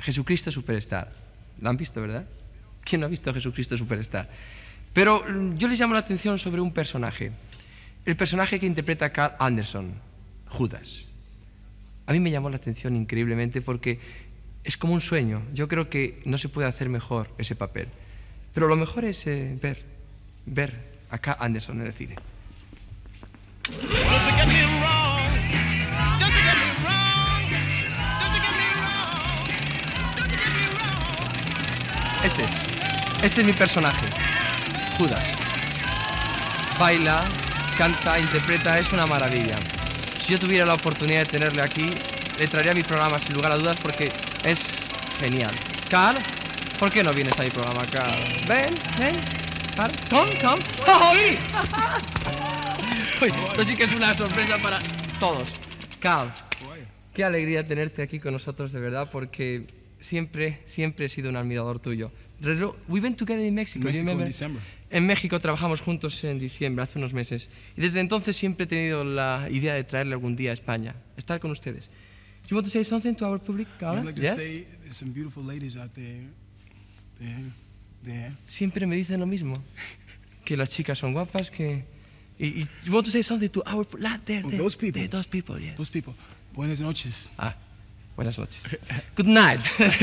Jesucristo Superstar. ¿Lo han visto, verdad? ¿Quién no ha visto Jesucristo Superstar? Pero yo les llamo la atención sobre un personaje. El personaje que interpreta Carl Anderson, Judas. A mí me llamó la atención increíblemente porque es como un sueño. Yo creo que no se puede hacer mejor ese papel. Pero lo mejor es ver a Carl Anderson en el cine. Este es mi personaje, Judas. Baila, canta, interpreta, es una maravilla. Si yo tuviera la oportunidad de tenerle aquí, le traería a mi programa sin lugar a dudas porque es genial. Carl, ¿por qué no vienes a mi programa, Carl? Ven, Carl, come. ¡Ay! Esto sí que es una sorpresa para todos. Carl, qué alegría tenerte aquí con nosotros, de verdad, porque siempre he sido un admirador tuyo. We went together in Mexico. En México trabajamos juntos en diciembre, hace unos meses. Y desde entonces siempre he tenido la idea de traerle algún día a España, estar con ustedes. Do you want to say something to our public, Carl? I'd like to say there's some beautiful ladies out there. There. Siempre me dicen lo mismo, que las chicas son guapas, que... you want to say something to our... Those people. Those people, yes. Those people. Buenas noches. Ah, buenas noches. Good night.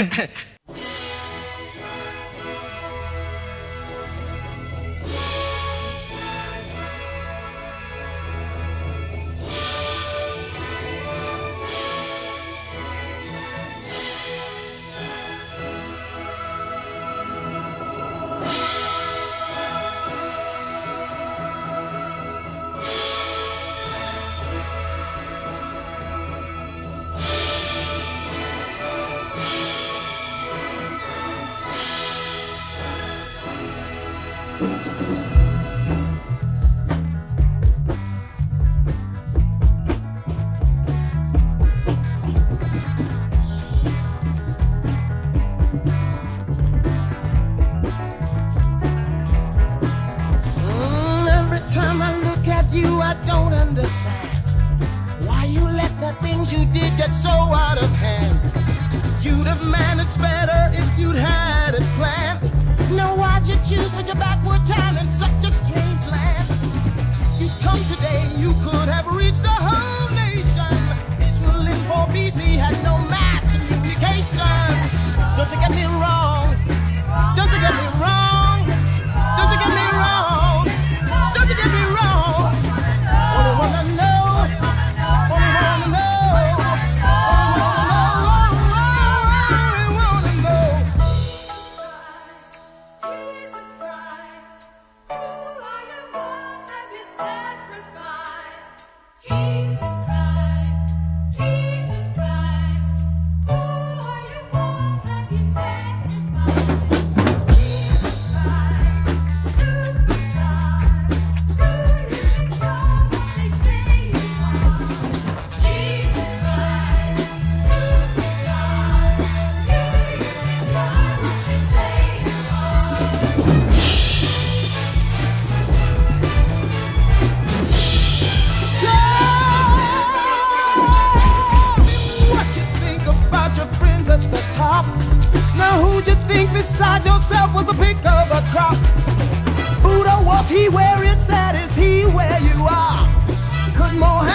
Why you let the things you did get so out of hand? You'd have managed better if you'd had it planned. Now why'd you choose such a backward time in such a strange land? You'd come today, you could have reached the whole nation. Israel in for peace, he had no mass communication. Don't you get me wrong? Don't you get me wrong? Don't you get me wrong? Don't you get me wrong? Only wanna know, only wanna know, only wanna know. Jesus Christ, who are you? What have you sacrificed? Jesus Christ, who are you? What have you sacrificed? Jesus Christ, superstar, who you are, what they say you are. Jesus Christ, superstar, who you are, what they say you are. Tell me what you think about your friends at the top. Now who'd you think besides yourself was the pick of the crop? Buddha, was he where it's at? Is he where you are? Could more